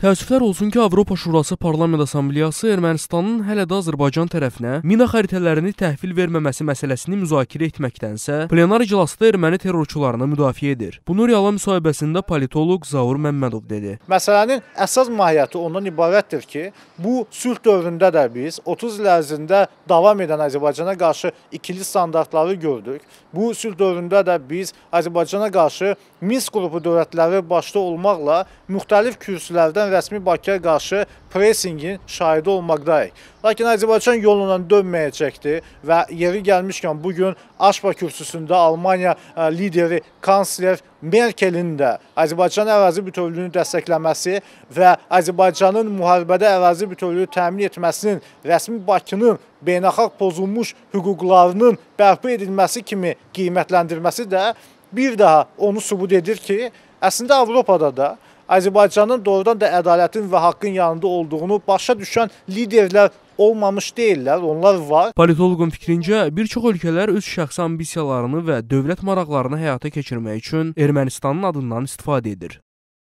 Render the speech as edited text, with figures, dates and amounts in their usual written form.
Təəssüflər olsun ki, Avropa Şurası Parlament Assambleyası Ermənistanın hələ də Azərbaycan tərəfinə mina xəritələrini təhvil verməməsi məsələsini müzakirə etməkdənsə, plenar iclasda erməni terrorçularını müdafiə edir. Bunu Reala müsahibəsində politoloq Zaur Məmmədov dedi. Məsələnin əsas mahiyyəti ondan ibarətdir ki, bu sülh dövründə də biz 30 il ərzində davam edən Azərbaycana qarşı ikili standartları gördük. Bu sülh dövründə də biz Azərbaycana qarşı Minsk qrupu dövlətləri başda olmaqla müxtəlif kürsülərdən rəsmi Bakıya qarşı presingin şahidi olmaqdayıq. Lakin Azərbaycan yoluna dönməyəcəkdir və yeri gəlmişkən bugün Aşpa kürsüsündə Almaniya lideri kansler Merkelin də Azərbaycan ərazi bütövlüyünü dəstəkləməsi və Azərbaycanın müharibədə ərazi bütövlüyü təmin etməsinin rəsmi Bakının beynəlxalq pozulmuş hüquqlarının bərpa edilməsi kimi qiymətləndirməsi də bir daha onu sübut edir ki, əslində Avropada da Azərbaycanın doğrudan da ədalətin və haqqın yanında olduğunu başa düşən liderlər olmamış deyirlər, onlar var. Politoloqun fikrincə, bir çox ölkələr öz şəxsi ambisiyalarını və dövlət maraqlarını həyata keçirmək üçün Ermənistanın adından istifadə edir.